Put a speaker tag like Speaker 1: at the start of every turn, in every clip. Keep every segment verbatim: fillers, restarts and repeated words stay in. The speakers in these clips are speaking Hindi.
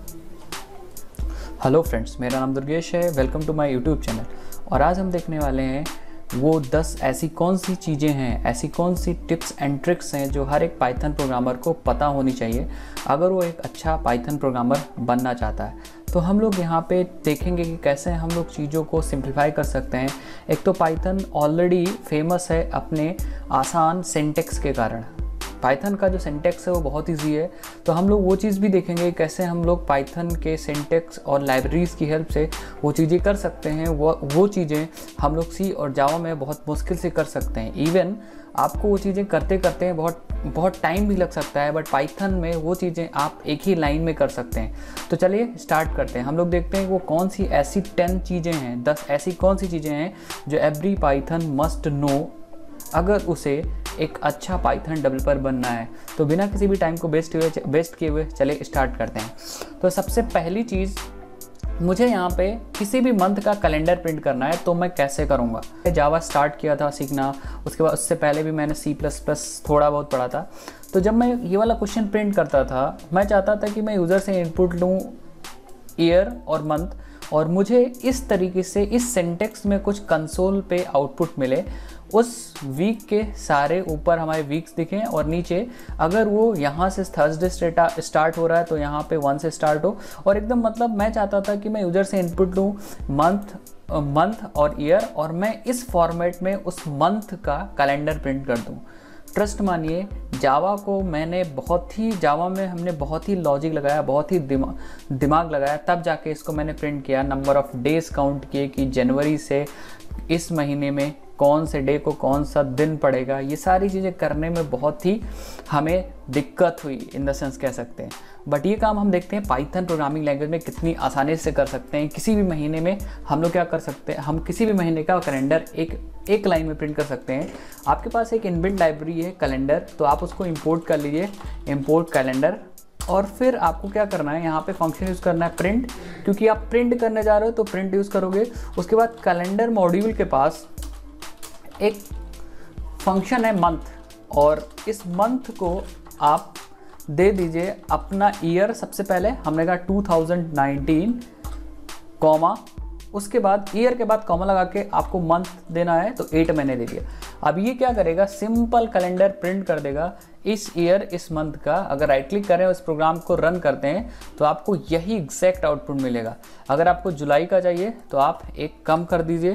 Speaker 1: हेलो फ्रेंड्स, मेरा नाम दुर्गेश है। Welcome to my YouTube channel. और आज हम देखने वाले हैं वो दस ऐसी कौन सी चीज़ें हैं, ऐसी कौन सी टिप्स एंड ट्रिक्स हैं जो हर एक पाइथन प्रोग्रामर को पता होनी चाहिए अगर वो एक अच्छा पाइथन प्रोग्रामर बनना चाहता है। तो हम लोग यहाँ पे देखेंगे कि कैसे हम लोग चीज़ों को सिंप्लीफाई कर सकते हैं। एक तो पाइथन ऑलरेडी फेमस है अपने आसान सिंटेक्स के कारण। पाइथन का जो सिंटेक्स है वो बहुत इजी है, तो हम लोग वो चीज़ भी देखेंगे कैसे हम लोग पाइथन के सिंटेक्स और लाइब्रेरीज़ की हेल्प से वो चीज़ें कर सकते हैं। वो वो चीज़ें हम लोग सी और जावा में बहुत मुश्किल से कर सकते हैं। इवन आपको वो चीज़ें करते करते हैं बहुत बहुत टाइम भी लग सकता है, बट पाइथन में वो चीज़ें आप एक ही लाइन में कर सकते हैं। तो चलिए स्टार्ट करते हैं। हम लोग देखते हैं वो कौन सी ऐसी टेन चीज़ें हैं, दस ऐसी कौन सी चीज़ें हैं जो एवरी पाइथन मस्ट नो अगर उसे एक अच्छा पाइथन डेवलपर बनना है। तो बिना किसी भी टाइम को वेस्ट हुए वेस्ट किए हुए चलिए स्टार्ट करते हैं। तो सबसे पहली चीज़, मुझे यहाँ पे किसी भी मंथ का कैलेंडर प्रिंट करना है, तो मैं कैसे करूँगा। जावा स्टार्ट किया था सीखना, उसके बाद उससे पहले भी मैंने सी प्लस प्लस थोड़ा बहुत पढ़ा था। तो जब मैं ये वाला क्वेश्चन प्रिंट करता था, मैं चाहता था कि मैं यूज़र से इनपुट लूँ ईयर और मंथ, और मुझे इस तरीके से इस सिंटेक्स में कुछ कंसोल पे आउटपुट मिले। उस वीक के सारे ऊपर हमारे वीक्स दिखें और नीचे अगर वो यहाँ से थर्सडे स्टार्ट हो रहा है तो यहाँ पे वन से स्टार्ट हो। और एकदम मतलब मैं चाहता था कि मैं यूज़र से इनपुट लूँ मंथ मंथ और ईयर, और मैं इस फॉर्मेट में उस मंथ का कैलेंडर प्रिंट कर दूँ। ट्रस्ट मानिए, जावा को मैंने बहुत ही जावा में हमने बहुत ही लॉजिक लगाया, बहुत ही दिमा, दिमाग लगाया, तब जाके इसको मैंने प्रिंट किया। नंबर ऑफ़ डेज काउंट किए कि जनवरी से इस महीने में कौन से डे को कौन सा दिन पड़ेगा। ये सारी चीज़ें करने में बहुत ही हमें दिक्कत हुई, इन द सेंस कह सकते हैं। बट ये काम हम देखते हैं पाइथन प्रोग्रामिंग लैंग्वेज में कितनी आसानी से कर सकते हैं। किसी भी महीने में हम लोग क्या कर सकते हैं, हम किसी भी महीने का कैलेंडर एक एक लाइन में प्रिंट कर सकते हैं। आपके पास एक इनबिल्ट लाइब्रेरी है कैलेंडर, तो आप उसको इंपोर्ट कर लीजिए, इंपोर्ट कैलेंडर। और फिर आपको क्या करना है, यहाँ पे फंक्शन यूज़ करना है प्रिंट, क्योंकि आप प्रिंट करने जा रहे हो तो प्रिंट यूज़ करोगे। उसके बाद कैलेंडर मॉड्यूल के पास एक फंक्शन है मंथ, और इस मंथ को आप दे दीजिए अपना ईयर। सबसे पहले हमने कहा टू थाउजेंड नाइनटीन कॉमा, उसके बाद ईयर के बाद कॉमा लगा के आपको मंथ देना है, तो एट मैंने दे दिया। अब ये क्या करेगा, सिंपल कैलेंडर प्रिंट कर देगा इस ईयर इस मंथ का। अगर राइट क्लिक करें और इस प्रोग्राम को रन करते हैं तो आपको यही एग्जैक्ट आउटपुट मिलेगा। अगर आपको जुलाई का चाहिए तो आप एक कम कर दीजिए,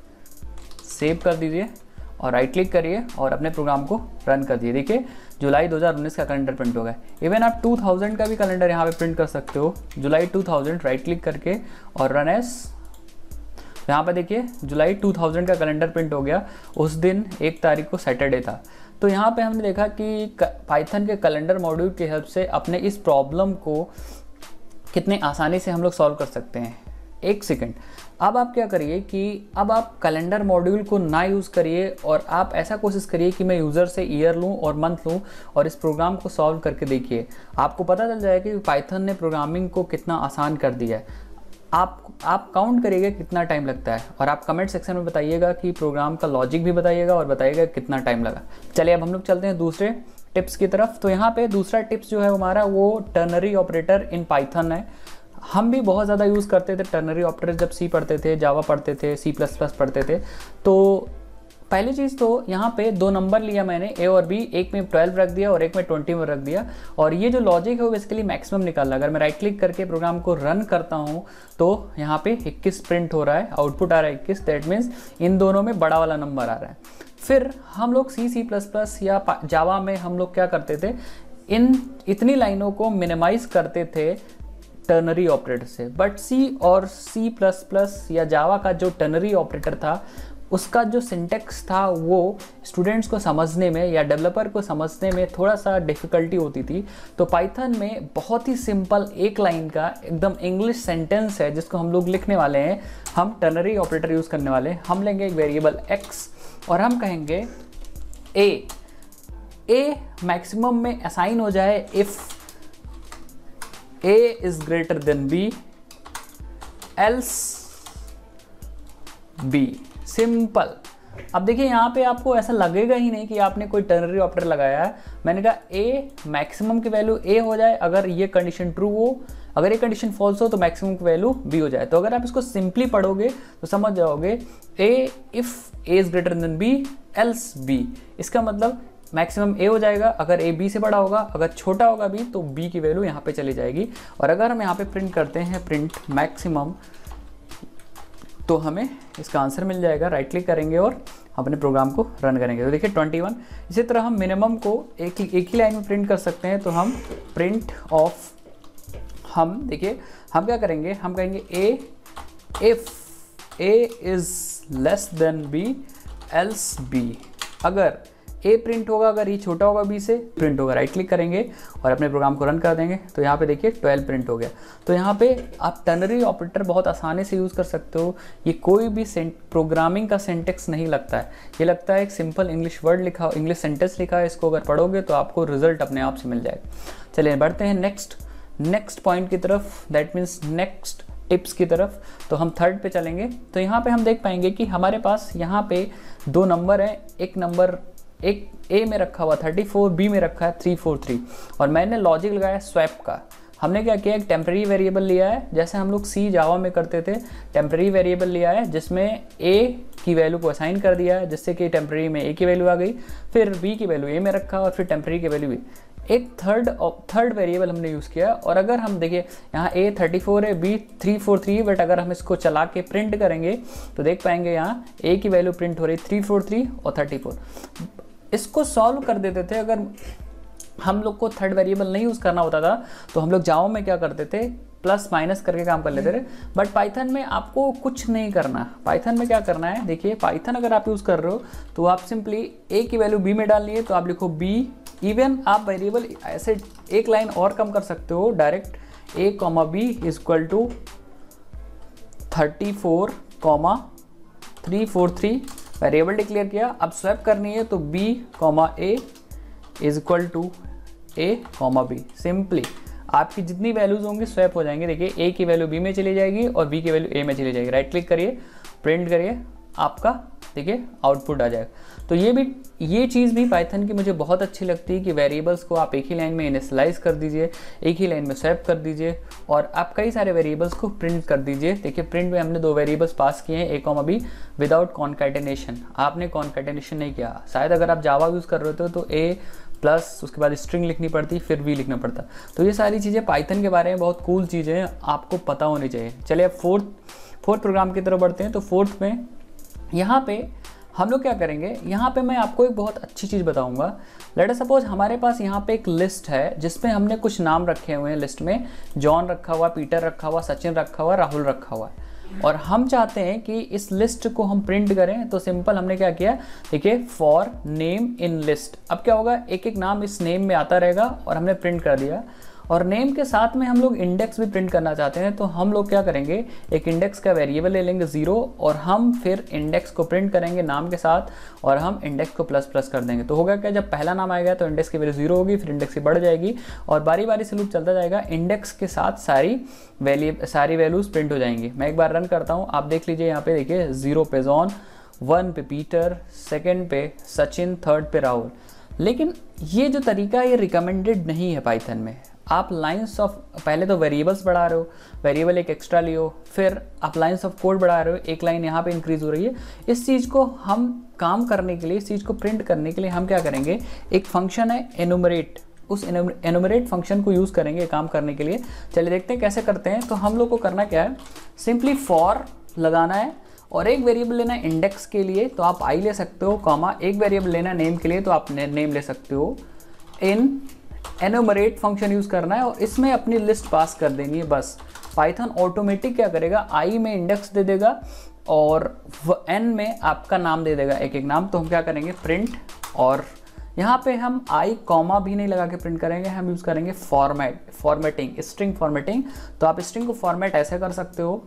Speaker 1: सेव कर दीजिए और राइट क्लिक करिए और अपने प्रोग्राम को रन कर दीजिए। देखिए जुलाई दो हज़ार उन्नीस का कैलेंडर प्रिंट हो गया। इवन आप टू थाउजेंड का भी कैलेंडर यहाँ पे प्रिंट कर सकते हो, July two thousand, right click करके और रन एज। यहाँ पे देखिए जुलाई टू थाउजेंड का कैलेंडर प्रिंट हो गया। उस दिन एक तारीख को सैटरडे था। तो यहाँ पे हमने देखा कि पाइथन के कैलेंडर मॉड्यूल की हेल्प से अपने इस प्रॉब्लम को कितने आसानी से हम लोग सॉल्व कर सकते हैं। एक सेकेंड, अब आप क्या करिए कि अब आप कैलेंडर मॉड्यूल को ना यूज़ करिए और आप ऐसा कोशिश करिए कि मैं यूज़र से ईयर लूँ और मंथ लूँ और इस प्रोग्राम को सॉल्व करके देखिए। आपको पता चल जाएगा कि पाइथन ने प्रोग्रामिंग को कितना आसान कर दिया है। आप आप काउंट करिएगा कितना टाइम लगता है, और आप कमेंट सेक्शन में बताइएगा कि प्रोग्राम का लॉजिक भी बताइएगा और बताइएगा कितना टाइम लगा। चलिए अब हम लोग चलते हैं दूसरे टिप्स की तरफ। तो यहाँ पे दूसरा टिप्स जो है हमारा वो टर्नरी ऑपरेटर इन पाइथन है। हम भी बहुत ज़्यादा यूज़ करते थे टर्नरी ऑपरेटर जब सी पढ़ते थे, जावा पढ़ते थे, सी प्लस प्लस पढ़ते थे। तो पहली चीज़ तो यहाँ पे दो नंबर लिया मैंने, ए और बी, एक में ट्वेल्व रख दिया और एक में ट्वेंटी में रख दिया, और ये जो लॉजिक है वो बेसिकली मैक्सिमम निकाल रहा है। अगर मैं राइट क्लिक करके प्रोग्राम को रन करता हूँ तो यहाँ पे इक्कीस प्रिंट हो रहा है, आउटपुट आ रहा है इक्कीस। दैट मीन्स इन दोनों में बड़ा वाला नंबर आ रहा है। फिर हम लोग सी सी प्लस प्लस या जावा में हम लोग क्या करते थे, इन इतनी लाइनों को मिनिमाइज करते थे टर्नरी ऑपरेटर से। बट सी और सी प्लस प्लस या जावा का जो टर्नरी ऑपरेटर था उसका जो सिंटेक्स था वो स्टूडेंट्स को समझने में या डेवलपर को समझने में थोड़ा सा डिफ़िकल्टी होती थी। तो पाइथन में बहुत ही सिंपल एक लाइन का एकदम इंग्लिश सेंटेंस है जिसको हम लोग लिखने वाले हैं। हम टर्नरी ऑपरेटर यूज़ करने वाले हैं। हम लेंगे एक वेरिएबल x और हम कहेंगे a a मैक्सिमम में असाइन हो जाए if a is greater than b, else b। Simple. अब देखिए यहाँ पे आपको ऐसा लगेगा ही नहीं कि आपने कोई टर्नरी ऑपरेटर लगाया है। मैंने कहा a मैक्सिमम की वैल्यू a हो जाए अगर ये कंडीशन ट्रू हो, अगर ये कंडीशन फॉल्स हो तो मैक्सिमम की वैल्यू बी हो जाए। तो अगर आप इसको सिंपली पढ़ोगे तो समझ जाओगे A if A is greater than B else B, इसका मतलब मैक्सिमम ए हो जाएगा अगर ए बी से बड़ा होगा, अगर छोटा होगा बी तो बी की वैल्यू यहाँ पे चली जाएगी। और अगर हम यहाँ पे प्रिंट करते हैं प्रिंट मैक्सिमम तो हमें इसका आंसर मिल जाएगा। राइट क्लिक करेंगे और अपने प्रोग्राम को रन करेंगे तो देखिए इक्कीस। इसी तरह हम मिनिमम को एक ही एक ही लाइन में प्रिंट कर सकते हैं। तो हम प्रिंट ऑफ हम देखिए हम क्या करेंगे, हम कहेंगे A if A is less than B else B. अगर ए प्रिंट होगा, अगर ये छोटा होगा बी से प्रिंट होगा। राइट क्लिक करेंगे और अपने प्रोग्राम को रन कर देंगे तो यहाँ पे देखिए ट्वेल्व प्रिंट हो गया। तो यहाँ पे आप टर्नरी ऑपरेटर बहुत आसानी से यूज़ कर सकते हो। ये कोई भी प्रोग्रामिंग का सेंटेक्स नहीं लगता है, ये लगता है एक सिंपल इंग्लिश वर्ड लिखा, इंग्लिश सेंटेंस लिखा है। इसको अगर पढ़ोगे तो आपको रिजल्ट अपने आप से मिल जाएगा। चलिए बढ़ते हैं नेक्स्ट नेक्स्ट पॉइंट की तरफ, दैट मीन्स नेक्स्ट टिप्स की तरफ। तो हम थर्ड पे चलेंगे। तो यहाँ पे हम देख पाएंगे कि हमारे पास यहाँ पे दो नंबर हैं, एक नंबर एक ए में रखा हुआ थर्टी फोर, बी में रखा है थ्री फोर थ्री, और मैंने लॉजिक लगाया स्वैप का। हमने क्या किया, एक टेम्पररी वेरिएबल लिया है, जैसे हम लोग सी जावा में करते थे। टेम्पररी वेरिएबल लिया है जिसमें ए की वैल्यू को असाइन कर दिया है, जिससे कि टेम्पररी में ए की वैल्यू आ गई, फिर बी की वैल्यू ए में रखा और फिर टेम्पररी की वैल्यू बी। एक थर्ड थर्ड वेरिएबल हमने यूज़ किया। और अगर हम देखिए यहाँ ए थर्टी फोर है, B three four three, but अगर हम इसको चला के प्रिंट करेंगे तो देख पाएंगे यहाँ ए की वैल्यू प्रिंट हो रही थ्री फोर थ्री और थर्टी फोर। इसको सॉल्व कर देते थे। अगर हम लोग को थर्ड वेरिएबल नहीं यूज़ करना होता था तो हम लोग जावा में क्या करते थे, प्लस माइनस करके काम कर लेते थे। बट पाइथन में आपको कुछ नहीं करना। पाइथन में क्या करना है, देखिए पाइथन अगर आप यूज़ कर रहे हो तो आप सिंपली ए की वैल्यू बी में डालनी है, तो आप लिखो बी। इवन आप वेरिएबल ऐसे एक लाइन और कम कर सकते हो, direct A comma B is equal to thirty four comma three four three, variable declare किया। अब स्वैप करनी है तो b comma A is equal to A comma B. Simply आपकी जितनी वैल्यूज होंगी स्वैप हो जाएंगे। देखिए a की वैल्यू b में चली जाएगी और b की वैल्यू a में चली जाएगी। राइट क्लिक करिए, प्रिंट करिए, आपका देखिए आउटपुट आ जाएगा। तो ये भी ये चीज़ भी पाइथन की मुझे बहुत अच्छी लगती है कि वेरिएबल्स को आप एक ही लाइन में इनिशियलाइज कर दीजिए, एक ही लाइन में स्वैप कर दीजिए और आप कई सारे वेरिएबल्स को प्रिंट कर दीजिए। देखिए प्रिंट में हमने दो वेरिएबल्स पास किए हैं, A comma B, without concatenation. आपने कॉन्कैटिनेशन नहीं किया। शायद अगर आप जावा यूज़ कर रहे हो तो ए प्लस उसके बाद स्ट्रिंग लिखनी पड़ती, फिर भी लिखना पड़ता। तो ये सारी चीज़ें पाइथन के बारे में बहुत कूल चीज़ें हैं, आपको पता होनी चाहिए। चलिए अब फोर्थ फोर्थ प्रोग्राम की तरफ बढ़ते हैं। तो फोर्थ में यहाँ पे हम लोग क्या करेंगे, यहाँ पे मैं आपको एक बहुत अच्छी चीज़ बताऊंगा। लेट अस सपोज हमारे पास यहाँ पे एक लिस्ट है जिसमें हमने कुछ नाम रखे हुए हैं। लिस्ट में जॉन रखा हुआ, पीटर रखा हुआ, सचिन रखा हुआ, राहुल रखा हुआ है, और हम चाहते हैं कि इस लिस्ट को हम प्रिंट करें। तो सिंपल हमने क्या किया, देखिए फॉर नेम इन लिस्ट। अब क्या होगा, एक एक नाम इस नेम में आता रहेगा और हमने प्रिंट कर दिया। और नेम के साथ में हम लोग इंडेक्स भी प्रिंट करना चाहते हैं, तो हम लोग क्या करेंगे, एक इंडेक्स का वेरिएबल ले लेंगे जीरो, और हम फिर इंडेक्स को प्रिंट करेंगे नाम के साथ, और हम इंडेक्स को प्लस प्लस कर देंगे। तो होगा क्या, जब पहला नाम आएगा तो इंडेक्स की वैल्यू जीरो होगी, फिर इंडेक्स की बढ़ जाएगी, और बारी बारी से लूप चलता जाएगा। इंडेक्स के साथ सारी वैल्यू सारी वैल्यूज प्रिंट हो जाएंगी। मैं एक बार रन करता हूँ, आप देख लीजिए। यहाँ पे देखिए जीरो पे जॉन, वन पे पीटर, सेकेंड पे सचिन, थर्ड पे राहुल। लेकिन ये जो तरीका है ये रिकमेंडेड नहीं है पाइथन में। आप लाइंस ऑफ, पहले तो वेरिएबल्स बढ़ा रहे हो, वेरिएबल एक एक्स्ट्रा लियो, फिर आप लाइंस ऑफ कोड बढ़ा रहे हो, एक लाइन यहाँ पे इंक्रीज हो रही है। इस चीज़ को हम काम करने के लिए, इस चीज़ को प्रिंट करने के लिए हम क्या करेंगे, एक फंक्शन है एनुमरेट, उस एनुमरेट फंक्शन को यूज़ करेंगे काम करने के लिए। चलिए देखते हैं कैसे करते हैं। तो हम लोग को करना क्या है, सिंपली फॉर लगाना है और एक वेरिएबल लेना है इंडेक्स के लिए, तो आप आई ले सकते हो, कॉमा एक वेरिएबल लेना है नेम के लिए, तो आप नेम ले सकते हो। इन एनुमरेट फंक्शन यूज़ करना है और इसमें अपनी लिस्ट पास कर देनी है बस। पाइथन ऑटोमेटिक क्या करेगा, आई में इंडेक्स दे देगा और एन में आपका नाम दे देगा, एक एक नाम। तो हम क्या करेंगे, प्रिंट, और यहाँ पे हम आई कॉमा भी नहीं लगा के प्रिंट करेंगे, हम यूज़ करेंगे फॉर्मेट फॉर्मेटिंग स्ट्रिंग फॉर्मेटिंग। तो आप स्ट्रिंग को फॉर्मेट ऐसे कर सकते हो,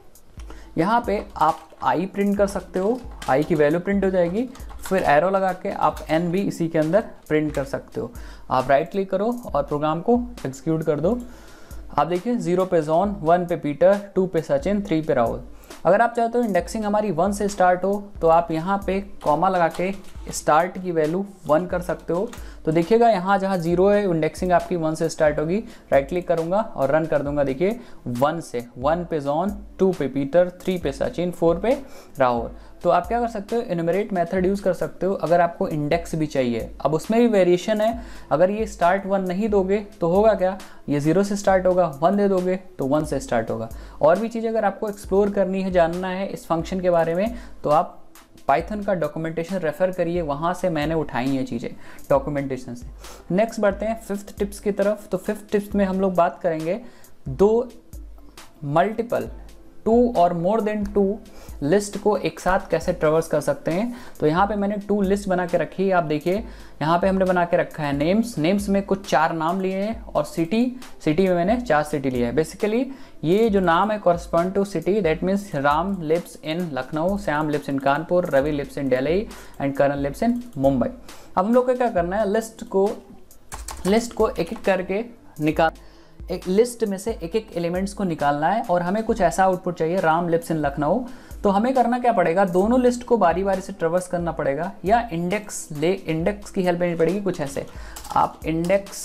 Speaker 1: यहाँ पे आप आई प्रिंट कर सकते हो, आई की वैल्यू प्रिंट हो जाएगी, फिर एरो लगा के आप एन भी इसी के अंदर प्रिंट कर सकते हो। आप राइट क्लिक करो और प्रोग्राम को एग्जीक्यूट कर दो। आप देखिए जीरो पे जॉन, वन पे पीटर, टू पे सचिन, थ्री पे राहुल। अगर आप चाहते हो इंडेक्सिंग हमारी वन से स्टार्ट हो तो आप यहाँ पे कॉमा लगा के स्टार्ट की वैल्यू वन कर सकते हो। तो देखिएगा यहाँ जहाँ जीरो है इंडेक्सिंग आपकी वन से स्टार्ट होगी, राइट क्लिक करूँगा और रन कर दूंगा। देखिए वन से, वन पे जॉन, टू पे पीटर, थ्री पे सचिन, फोर पे राहुल। तो आप क्या कर सकते हो, इनुमरेट मेथड यूज़ कर सकते हो अगर आपको इंडेक्स भी चाहिए। अब उसमें भी वेरिएशन है, अगर ये स्टार्ट वन नहीं दोगे तो होगा क्या, ये जीरो से स्टार्ट होगा, वन दे दोगे तो वन से स्टार्ट होगा। और भी चीज़ अगर आपको एक्सप्लोर करनी है, जानना है इस फंक्शन के बारे में, तो आप पाइथन का डॉक्यूमेंटेशन रेफर करिए, वहाँ से मैंने उठाई ये चीज़ें डॉक्यूमेंटेशन से। नेक्स्ट बढ़ते हैं फिफ्थ टिप्स की तरफ। तो फिफ्थ टिप्स में हम लोग बात करेंगे दो मल्टीपल टू और मोर देन टू लिस्ट को एक साथ कैसे ट्रेवर्स कर सकते हैं। तो यहाँ पे मैंने टू लिस्ट बना के रखी है, आप देखिए यहाँ पे हमने बना के रखा है नेम्स, नेम्स में कुछ चार नाम लिए हैं, और सिटी, सिटी में मैंने चार सिटी लिया है। बेसिकली ये जो नाम है correspond to city, that means Ram lives in Lucknow, Shyam lives in Kanpur, Ravi lives in Delhi and Karan lives in Mumbai. अब हम लोग को क्या करना है, लिस्ट को लिस्ट को एक एक करके निकाल, एक लिस्ट में से एक एक एलिमेंट्स को निकालना है, और हमें कुछ ऐसा आउटपुट चाहिए, राम लिव्स इन लखनऊ। तो हमें करना क्या पड़ेगा, दोनों लिस्ट को बारी बारी से ट्रेवर्स करना पड़ेगा, या इंडेक्स ले इंडेक्स की हेल्प लेनी पड़ेगी। कुछ ऐसे आप इंडेक्स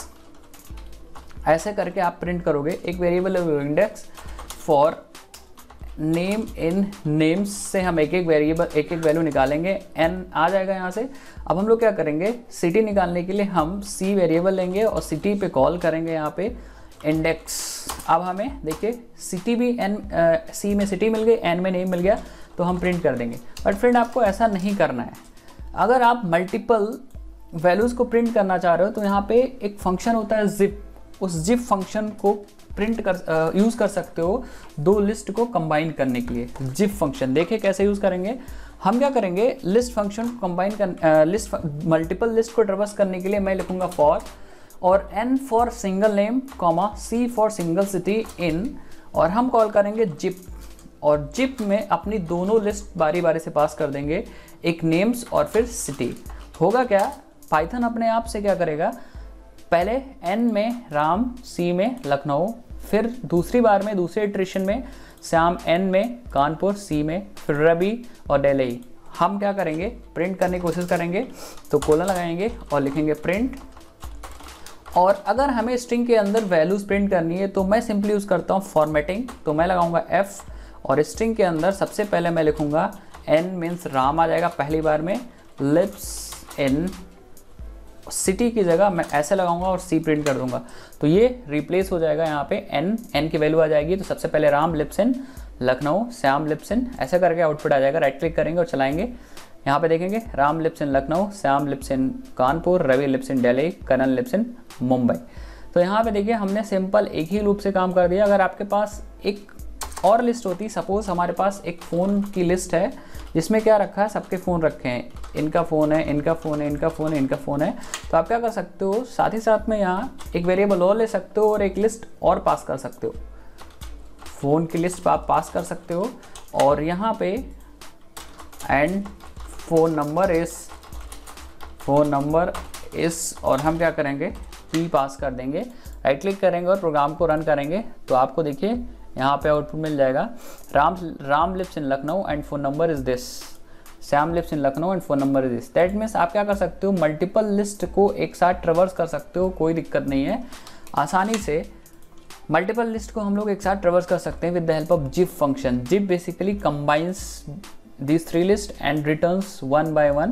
Speaker 1: ऐसे करके आप प्रिंट करोगे, एक variable index for name in names से हम एक एक वेरिएबल एक एक वैल्यू निकालेंगे, एन आ जाएगा यहाँ से। अब हम लोग क्या करेंगे, सिटी निकालने के लिए हम सी वेरिएबल लेंगे और सिटी पे कॉल करेंगे यहाँ पे इंडेक्स। अब हमें देखिए सिटी भी एन सी में सिटी मिल गई, एन में नहीं मिल गया तो हम प्रिंट कर देंगे। बट फ्रेंड आपको ऐसा नहीं करना है, अगर आप मल्टीपल वैल्यूज़ को प्रिंट करना चाह रहे हो तो यहाँ पे एक फंक्शन होता है जिप, उस जिप फंक्शन को प्रिंट कर यूज़ कर सकते हो दो लिस्ट को कंबाइन करने के लिए। जिप फंक्शन देखिए कैसे यूज़ करेंगे, हम क्या करेंगे, लिस्ट फंक्शन को कंबाइन कर लिस्ट मल्टीपल लिस्ट को ट्रेवर्स करने के लिए मैं लिखूंगा फॉर, और n for single name comma c for single city in, और हम कॉल करेंगे जिप, और जिप में अपनी दोनों लिस्ट बारी बारी से पास कर देंगे, एक नेम्स और फिर सिटी। होगा क्या, पाइथन अपने आप से क्या करेगा, पहले n में राम, c में लखनऊ, फिर दूसरी बार में दूसरे इटरेशन में श्याम, n में कानपुर, c में फिर रवि और दिल्ली। हम क्या करेंगे, प्रिंट करने की कोशिश करेंगे, तो कोलन लगाएंगे और लिखेंगे प्रिंट। और अगर हमें स्ट्रिंग के अंदर वैल्यूज प्रिंट करनी है तो मैं सिंपली यूज़ करता हूँ फॉर्मेटिंग, तो मैं लगाऊंगा F, और स्ट्रिंग के अंदर सबसे पहले मैं लिखूंगा N मीन्स राम आ जाएगा पहली बार में, लिव्स इन, सिटी की जगह मैं ऐसे लगाऊंगा और C प्रिंट कर दूंगा, तो ये रिप्लेस हो जाएगा यहाँ पे N, N की वैल्यू आ जाएगी। तो सबसे पहले Ram lives in Lucknow, Shyam lives in, ऐसे करके आउटपुट आ जाएगा। राइट क्लिक करेंगे और चलाएंगे, यहाँ पे देखेंगे Ram lives in Lucknow, Shyam lives in Kanpur, Ravi lives in Delhi, Karan lives in Mumbai. तो यहाँ पे देखिए हमने सिंपल एक ही लूप से काम कर दिया। अगर आपके पास एक और लिस्ट होती, सपोज हमारे पास एक फ़ोन की लिस्ट है जिसमें क्या रखा है, सबके फ़ोन रखे हैं, इनका फ़ोन है, इनका फ़ोन है, इनका फ़ोन है, इनका फ़ोन है, तो आप क्या कर सकते हो, साथ ही साथ में यहाँ एक वेरिएबल और ले सकते हो और एक लिस्ट और पास कर सकते हो, फ़ोन की लिस्ट आप पास कर सकते हो, और यहाँ पे and phone number is phone number is और हम क्या करेंगे, पी पास कर देंगे। राइट क्लिक करेंगे और प्रोग्राम को रन करेंगे, तो आपको देखिए यहाँ पे आउटपुट मिल जाएगा, Ram Ram lives in Lucknow and phone number is this, Shyam lives in Lucknow and phone number is this. That means आप क्या कर सकते हो, मल्टीपल लिस्ट को एक साथ ट्रेवर्स कर सकते हो, कोई दिक्कत नहीं है, आसानी से मल्टीपल लिस्ट को हम लोग एक साथ ट्रेवर्स कर सकते हैं with the help of zip function. Zip basically combines these three list and returns one by one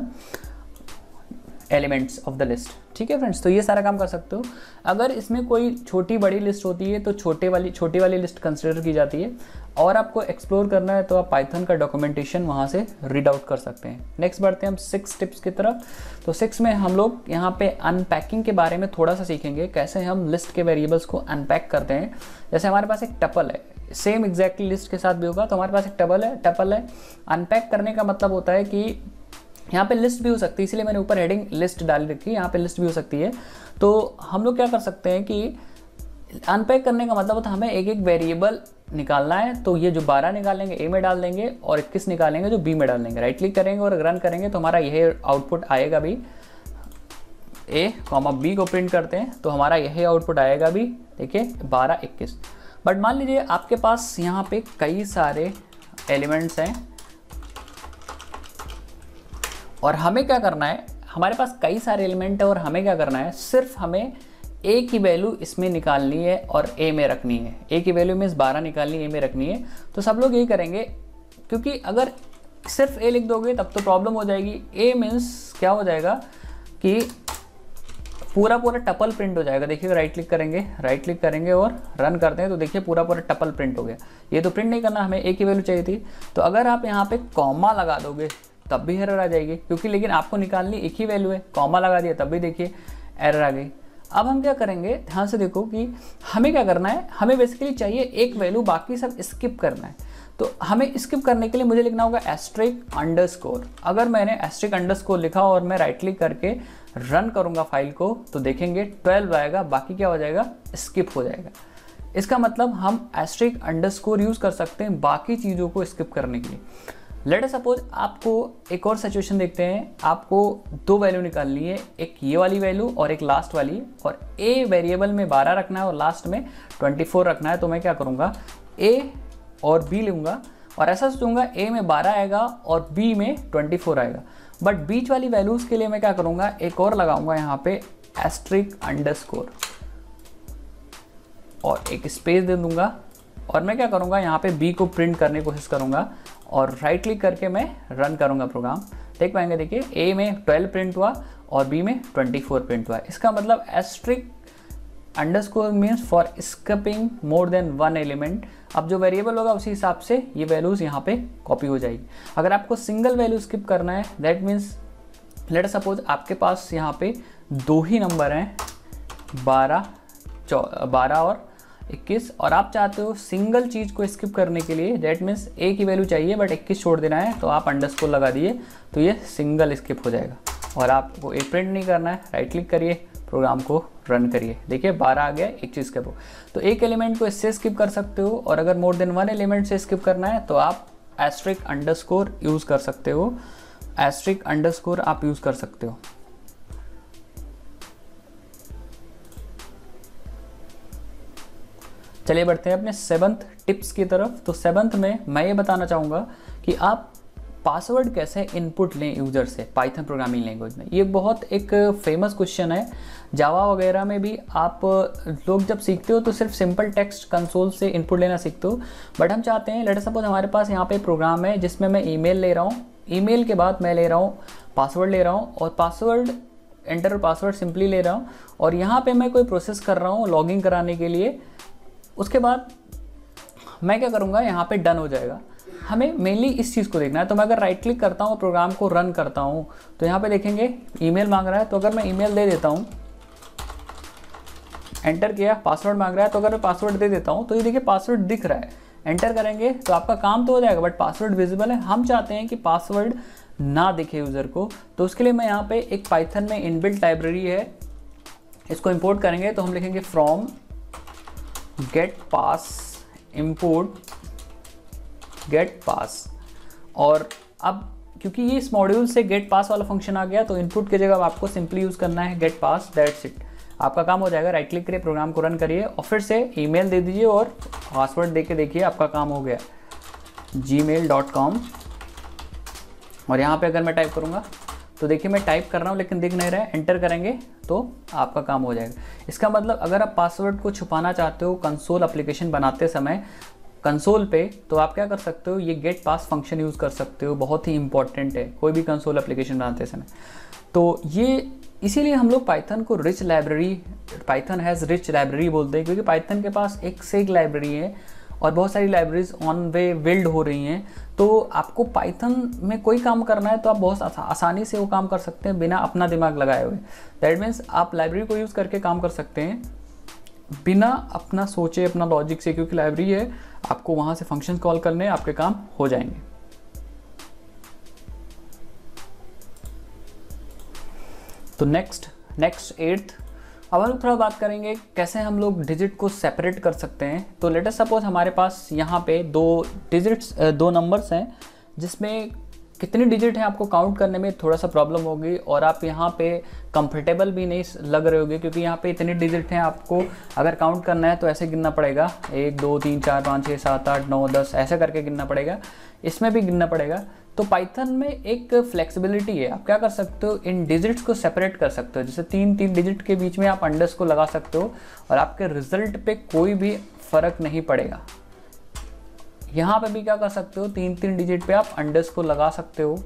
Speaker 1: elements of the list। ठीक है फ्रेंड्स, तो ये सारा काम कर सकते हो। अगर इसमें कोई छोटी बड़ी लिस्ट होती है तो छोटे वाली छोटी वाली लिस्ट कंसिडर की जाती है, और आपको एक्सप्लोर करना है तो आप पाइथन का डॉक्यूमेंटेशन वहाँ से रीड आउट कर सकते हैं। नेक्स्ट बढ़ते हैं हम सिक्स टिप्स की तरफ। तो सिक्स में हम लोग यहाँ पे अनपैकिंग के बारे में थोड़ा सा सीखेंगे, कैसे हम लिस्ट के वेरिएबल्स को अनपैक करते हैं। जैसे हमारे पास एक टपल है, सेम एग्जैक्टली लिस्ट के साथ भी होगा, तो हमारे पास एक टपल है टपल है अनपैक करने का मतलब होता है कि यहाँ पे लिस्ट भी हो सकती है, इसलिए मैंने ऊपर हेडिंग लिस्ट डाल रखी है, यहाँ पे लिस्ट भी हो सकती है। तो हम लोग क्या कर सकते हैं कि अनपैक करने का मतलब होता है हमें एक एक वेरिएबल निकालना है, तो ये जो बारह निकालेंगे ए में डाल देंगे और इक्कीस निकालेंगे जो बी में डाल देंगे। राइट क्लिक करेंगे और रन करेंगे तो हमारा यही आउटपुट आएगा भी, ए कॉमा बी को प्रिंट करते हैं तो हमारा यही आउटपुट आएगा भी, देखिए बारह इक्कीस। बट मान लीजिए आपके पास यहाँ पे कई सारे एलिमेंट्स हैं और हमें क्या करना है, हमारे पास कई सारे एलिमेंट है और हमें क्या करना है, सिर्फ हमें ए की वैल्यू इसमें निकालनी है और ए में रखनी है। ए की वैल्यू मीन्स बारह निकालनी है, ए में रखनी है। तो सब लोग यही करेंगे, क्योंकि अगर सिर्फ ए लिख दोगे तब तो प्रॉब्लम हो जाएगी। ए मीन्स क्या हो जाएगा कि पूरा पूरा टपल प्रिंट हो जाएगा। देखिए राइट क्लिक करेंगे, राइट क्लिक करेंगे और रन करते हैं तो देखिए पूरा पूरा टपल प्रिंट हो गया। ये तो प्रिंट नहीं करना, हमें ए की वैल्यू चाहिए थी। तो अगर आप यहाँ पे कॉमा लगा दोगे तब भी एरर आ जाएगी, क्योंकि लेकिन आपको निकालनी एक ही वैल्यू है। कॉमा लगा दिया तब भी देखिए एरर आ गई। अब हम क्या करेंगे, ध्यान से देखो कि हमें क्या करना है, हमें बेसिकली चाहिए एक वैल्यू, बाकी सब स्किप करना है। तो हमें स्किप करने के लिए मुझे लिखना होगा एस्ट्रिक अंडरस्कोर। अगर मैंने एस्ट्रिक अंडरस्कोर लिखा और मैं राइट क्लिक करके रन करूंगा फाइल को तो देखेंगे ट्वेल्व आएगा, बाकी क्या हो जाएगा, स्किप हो जाएगा। इसका मतलब हम एस्ट्रिक अंडरस्कोर यूज़ कर सकते हैं बाकी चीज़ों को स्किप करने के लिए। लेट अस सपोज आपको एक और सिचुएशन देखते हैं, आपको दो वैल्यू निकालनी है, एक ये वाली वैल्यू और एक लास्ट वाली, और ए वेरिएबल में बारह रखना है और लास्ट में चौबीस रखना है। तो मैं क्या करूँगा, ए और बी लूँगा और ऐसा सोचूंगा ए में बारह आएगा और बी में चौबीस आएगा। बट बीच वाली वैल्यूज़ के लिए मैं क्या करूँगा, एक और लगाऊंगा यहाँ पे एस्ट्रिक अंडरस्कोर और एक स्पेस दे दूंगा और मैं क्या करूँगा, यहाँ पे बी को प्रिंट करने की कोशिश करूँगा और राइट क्लिक करके मैं रन करूँगा प्रोग्राम। देख पाएंगे, देखिए ए में ट्वेल्व प्रिंट हुआ और बी में चौबीस प्रिंट हुआ। इसका मतलब asterisk underscore means for skipping more than one element. अब जो वेरिएबल होगा उसी हिसाब से ये वैल्यूज़ यहाँ पे कॉपी हो जाएगी। अगर आपको सिंगल वैल्यू स्किप करना है, दैट मीन्स लेट सपोज आपके पास यहाँ पे दो ही नंबर हैं, बारह चौ बारह और इक्कीस, और आप चाहते हो सिंगल चीज़ को स्किप करने के लिए, दैट मीन्स ए की वैल्यू चाहिए बट इक्कीस छोड़ देना है, तो आप अंडरस्कोर लगा दिए तो ये सिंगल स्किप हो जाएगा। और आपको एक प्रिंट नहीं करना है, राइट क्लिक करिए, प्रोग्राम को रन करिए, देखिए बारह आ गया, एक चीज़ स्किप हो। तो एक एलिमेंट को इससे स्किप कर सकते हो और अगर मोर देन वन एलिमेंट से स्किप करना है तो आप एस्ट्रिक अंडरस्कोर यूज़ कर सकते हो। एस्ट्रिक अंडरस्कोर आप यूज़ कर सकते हो। चलिए बढ़ते हैं अपने सेवंथ टिप्स की तरफ। तो सेवंथ में मैं ये बताना चाहूँगा कि आप पासवर्ड कैसे इनपुट लें यूज़र से पाइथन प्रोग्रामिंग लैंग्वेज में। ये बहुत एक फेमस क्वेश्चन है। जावा वगैरह में भी आप लोग जब सीखते हो तो सिर्फ सिंपल टेक्स्ट कंसोल से इनपुट लेना सीखते हो, बट हम चाहते हैं, लेट सपोज हमारे पास यहाँ पे प्रोग्राम है जिसमें मैं ईमेल ले रहा हूँ, ईमेल के बाद मैं ले रहा हूँ पासवर्ड ले रहा हूँ और पासवर्ड एंटर पासवर्ड सिंपली ले रहा हूँ और यहाँ पर मैं कोई प्रोसेस कर रहा हूँ लॉगिन कराने के लिए। उसके बाद मैं क्या करूँगा, यहाँ पे डन हो जाएगा। हमें मेनली इस चीज़ को देखना है। तो मैं अगर राइट क्लिक करता हूँ, प्रोग्राम को रन करता हूँ, तो यहाँ पे देखेंगे ईमेल मांग रहा है। तो अगर मैं ईमेल दे देता हूँ, एंटर किया, पासवर्ड मांग रहा है, तो अगर मैं पासवर्ड दे देता हूँ तो ये देखिए पासवर्ड दिख रहा है, एंटर करेंगे तो आपका काम तो हो जाएगा, बट पासवर्ड विजिबल है। हम चाहते हैं कि पासवर्ड ना दिखे यूज़र को, तो उसके लिए मैं यहाँ पे एक पाइथन में इनबिल्ट लाइब्रेरी है, इसको इंपोर्ट करेंगे। तो हम लिखेंगे from get pass import get pass, और अब क्योंकि ये इस मॉड्यूल से गेट पास वाला फंक्शन आ गया तो इनपुट की जगह आपको सिंपली यूज़ करना है गेट पास, दैट्स इट, आपका काम हो जाएगा। राइट क्लिक करिए, प्रोग्राम को रन करिए और फिर से ईमेल दे दीजिए और पासवर्ड दे के देखिए, आपका काम हो गया जी मेल डॉट कॉम। और यहाँ पे अगर मैं टाइप करूँगा तो देखिए मैं टाइप कर रहा हूँ लेकिन दिख नहीं रहा है, एंटर करेंगे तो आपका काम हो जाएगा। इसका मतलब अगर आप पासवर्ड को छुपाना चाहते हो कंसोल एप्लीकेशन बनाते समय कंसोल पे, तो आप क्या कर सकते हो, ये गेट पास फंक्शन यूज़ कर सकते हो, बहुत ही इंपॉर्टेंट है कोई भी कंसोल एप्लीकेशन बनाते समय। तो ये इसीलिए हम लोग पाइथन को rich library, Python has rich library बोलते हैं, क्योंकि पाइथन के पास एक से एक लाइब्रेरी है और बहुत सारी लाइब्रेरीज ऑन वे बिल्ड हो रही हैं। तो आपको पाइथन में कोई काम करना है तो आप बहुत आसानी से वो काम कर सकते हैं बिना अपना दिमाग लगाए हुए। दैट मीन्स आप लाइब्रेरी को यूज़ करके काम कर सकते हैं बिना अपना सोचे, अपना लॉजिक से, क्योंकि लाइब्रेरी है, आपको वहाँ से फंक्शन कॉल करने, आपके काम हो जाएंगे। तो नेक्स्ट नेक्स्ट एट्थ, अब हम थोड़ा बात करेंगे कैसे हम लोग डिजिट को सेपरेट कर सकते हैं। तो लेट अस सपोज हमारे पास यहाँ पे दो डिजिट्स, दो नंबर्स हैं जिसमें कितनी डिजिट है आपको काउंट करने में थोड़ा सा प्रॉब्लम होगी और आप यहाँ पे कंफर्टेबल भी नहीं लग रहे होगे, क्योंकि यहाँ पे इतनी डिजिट हैं, आपको अगर काउंट करना है तो ऐसे गिनना पड़ेगा, एक दो तीन चार पाँच छः सात आठ नौ दस ऐसे करके गिनना पड़ेगा, इसमें भी गिनना पड़ेगा। तो पाइथन में एक फ्लेक्सिबिलिटी है, आप क्या कर सकते हो, इन डिजिट्स को सेपरेट कर सकते हो, जैसे तीन तीन डिजिट के बीच में आप अंडर्स को लगा सकते हो और आपके रिजल्ट पे कोई भी फर्क नहीं पड़ेगा। यहाँ पे भी क्या कर सकते हो, तीन तीन डिजिट पे आप अंडर्स को लगा सकते हो।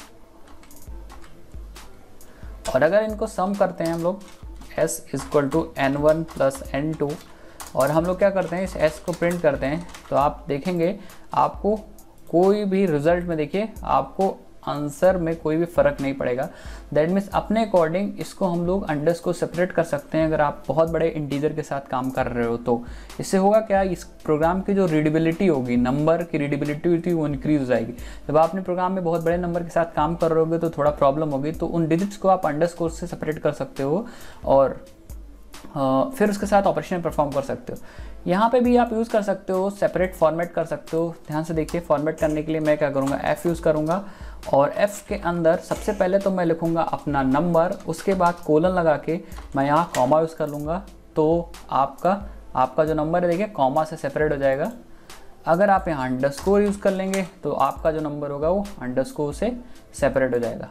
Speaker 1: और अगर इनको सम करते हैं हम लोग, s equal to n one plus n two, और हम लोग क्या करते हैं, इस s को प्रिंट करते हैं, तो आप देखेंगे आपको कोई भी रिजल्ट में, देखिए आपको आंसर में कोई भी फ़र्क नहीं पड़ेगा। दैट मीन्स अपने अकॉर्डिंग इसको हम लोग अंडर्स को सेपरेट कर सकते हैं अगर आप बहुत बड़े इंटीजर के साथ काम कर रहे हो। तो इससे होगा क्या, इस प्रोग्राम की जो रीडेबिलिटी होगी, नंबर की रीडेबिलिटी होती वो इंक्रीज हो जाएगी। जब आप अपने प्रोग्राम में बहुत बड़े नंबर के साथ काम कर रहे होगे तो थोड़ा प्रॉब्लम होगी, तो उन डिजिट्स को आप अंडरस्कोर से सेपरेट कर सकते हो और Uh, फिर उसके साथ ऑपरेशन परफॉर्म कर सकते हो। यहाँ पे भी आप यूज़ कर सकते हो, सेपरेट फॉर्मेट कर सकते हो। ध्यान से देखिए, फॉर्मेट करने के लिए मैं क्या करूँगा, F यूज़ करूँगा और F के अंदर सबसे पहले तो मैं लिखूँगा अपना नंबर, उसके बाद कोलन लगा के मैं यहाँ कॉमा यूज़ कर लूँगा, तो आपका आपका जो नंबर है देखिए कॉमा से सेपरेट हो जाएगा। अगर आप यहाँ अंडरस्कोर यूज़ कर लेंगे तो आपका जो नंबर होगा वो अंडरस्कोर से सेपरेट हो जाएगा।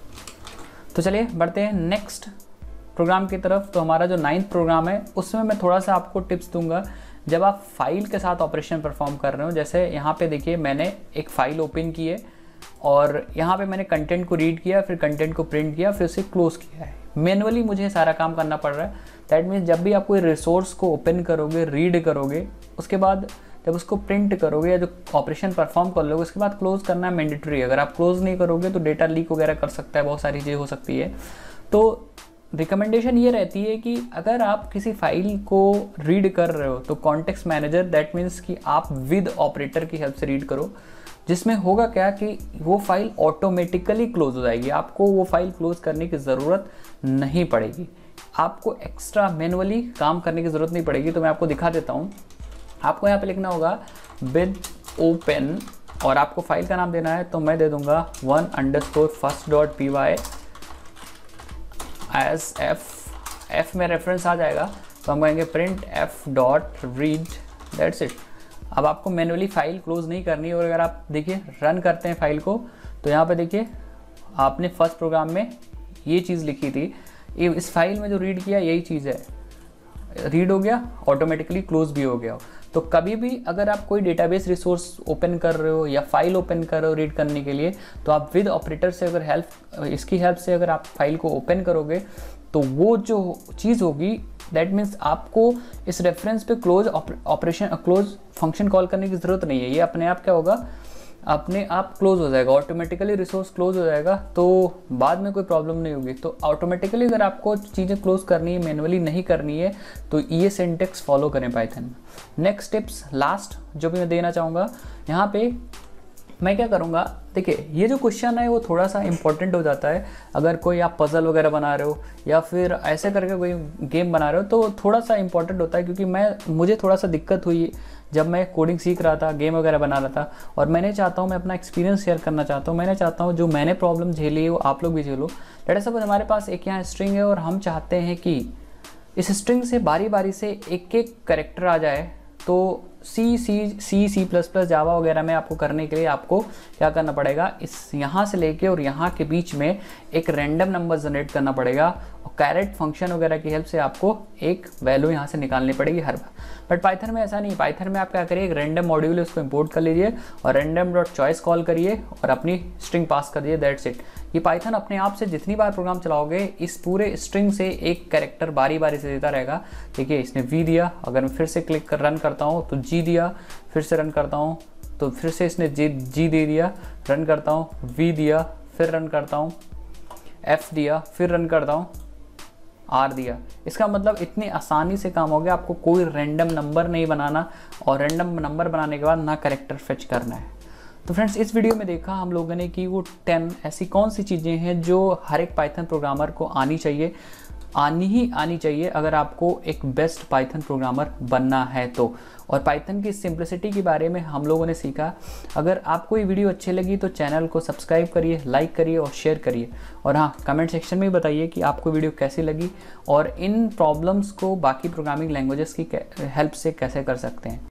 Speaker 1: तो चलिए बढ़ते हैं नेक्स्ट प्रोग्राम की तरफ। तो हमारा जो नाइन्थ प्रोग्राम है उसमें मैं थोड़ा सा आपको टिप्स दूंगा जब आप फाइल के साथ ऑपरेशन परफॉर्म कर रहे हो। जैसे यहाँ पे देखिए मैंने एक फ़ाइल ओपन की है और यहाँ पे मैंने कंटेंट को रीड किया, फिर कंटेंट को प्रिंट किया, फिर उसे क्लोज़ किया है। मैनुअली मुझे सारा काम करना पड़ रहा है। दैट मीन्स जब भी आप कोई रिसोर्स को ओपन करोगे, रीड करोगे, उसके बाद जब उसको प्रिंट करोगे या जो ऑपरेशन परफॉर्म कर लोगे उसके बाद क्लोज़ करना मैंडेटरी है। अगर आप क्लोज़ नहीं करोगे तो डेटा लीक वगैरह कर सकता है, बहुत सारी चीज़ें हो सकती है। तो रिकमेंडेशन ये रहती है कि अगर आप किसी फाइल को रीड कर रहे हो तो कॉन्टेक्स्ट मैनेजर, दैट मीन्स कि आप विद ऑपरेटर की हेल्प से रीड करो, जिसमें होगा क्या कि वो फाइल ऑटोमेटिकली क्लोज हो जाएगी, आपको वो फाइल क्लोज करने की ज़रूरत नहीं पड़ेगी, आपको एक्स्ट्रा मैनुअली काम करने की ज़रूरत नहीं पड़ेगी। तो मैं आपको दिखा देता हूँ। आपको यहाँ पे लिखना होगा विद ओपन और आपको फाइल का नाम देना है, तो मैं दे दूँगा one underscore first dot p y as f f में रेफरेंस आ जाएगा, तो हम कहेंगे print f dot read, that's it. अब आपको मैनुअली फाइल क्लोज नहीं करनी। और अगर आप देखिए रन करते हैं फाइल को, तो यहाँ पे देखिए आपने फर्स्ट प्रोग्राम में ये चीज़ लिखी थी, इस फाइल में जो रीड किया यही चीज़ है, रीड हो गया, ऑटोमेटिकली क्लोज भी हो गया। तो कभी भी अगर आप कोई डेटाबेस रिसोर्स ओपन कर रहे हो या फाइल ओपन कर रहे हो रीड करने के लिए, तो आप विद ऑपरेटर से अगर हेल्प इसकी हेल्प से अगर आप फाइल को ओपन करोगे तो वो जो चीज़ होगी, दैट मीन्स आपको इस रेफरेंस पे close operation close function call करने की ज़रूरत नहीं है। ये अपने आप क्या होगा, अपने आप क्लोज हो जाएगा, ऑटोमेटिकली रिसोर्स क्लोज हो जाएगा, तो बाद में कोई प्रॉब्लम नहीं होगी। तो ऑटोमेटिकली अगर आपको चीज़ें क्लोज करनी है, मैनुअली नहीं करनी है, तो ये सिंटेक्स फॉलो करें पाइथन में। नेक्स्ट टिप्स लास्ट जो भी मैं देना चाहूँगा, यहाँ पे मैं क्या करूँगा, देखिए ये जो क्वेश्चन है वो थोड़ा सा इंपॉर्टेंट हो जाता है। अगर कोई आप पजल वगैरह बना रहे हो या फिर ऐसे करके कोई गेम बना रहे हो तो थोड़ा सा इंपॉर्टेंट होता है, क्योंकि मैं मुझे थोड़ा सा दिक्कत हुई जब मैं कोडिंग सीख रहा था, गेम वगैरह बना रहा था, और मैंने चाहता हूँ मैं अपना एक्सपीरियंस शेयर करना चाहता हूँ। मैंने चाहता हूँ जो मैंने प्रॉब्लम झेली है वो आप लोग भी झेलो। लेट्स सपोज हमारे पास एक यहाँ स्ट्रिंग है और हम चाहते हैं कि इस स्ट्रिंग से बारी बारी से एक एक कैरेक्टर आ जाए। तो सी सी सी सी प्लस प्लस जावा वगैरह में आपको करने के लिए आपको क्या करना पड़ेगा, इस यहाँ से लेके और यहाँ के बीच में एक रैंडम नंबर जनरेट करना पड़ेगा और कैरेट फंक्शन वगैरह की हेल्प से आपको एक वैल्यू यहाँ से निकालनी पड़ेगी हर बार। बट पाइथन में ऐसा नहीं, पाइथन में आप क्या करिए, एक रैंडम मॉड्यूल है उसको इंपोर्ट कर लीजिए और रैंडम डॉट चॉइस कॉल करिए और अपनी स्ट्रिंग पास कर दीजिए, दैट्स इट। ये पाइथन अपने आप से जितनी बार प्रोग्राम चलाओगे इस पूरे स्ट्रिंग से एक कैरेक्टर बारी बारी से देता रहेगा। देखिए इसने वी दिया, अगर मैं फिर से क्लिक कर रन करता हूँ तो जी दिया, फिर से रन करता हूँ तो फिर से इसने जी जी दे दिया, रन करता हूँ वी दिया, फिर रन करता हूँ एफ दिया, फिर रन करता हूँ आर दिया। इसका मतलब इतनी आसानी से काम हो गया, आपको कोई रैंडम नंबर नहीं बनाना और रैंडम नंबर बनाने के बाद ना कैरेक्टर फेच करना है। तो फ्रेंड्स इस वीडियो में देखा हम लोगों ने कि वो टेन ऐसी कौन सी चीज़ें हैं जो हर एक पाइथन प्रोग्रामर को आनी चाहिए। आनी ही आनी चाहिए अगर आपको एक बेस्ट पाइथन प्रोग्रामर बनना है तो। और पाइथन की सिंप्लिसिटी के बारे में हम लोगों ने सीखा। अगर आपको ये वीडियो अच्छी लगी तो चैनल को सब्सक्राइब करिए, लाइक करिए और शेयर करिए। और हाँ, कमेंट सेक्शन में बताइए कि आपको वीडियो कैसी लगी और इन प्रॉब्लम्स को बाकी प्रोग्रामिंग लैंग्वेजेस की हेल्प से कैसे कर सकते हैं।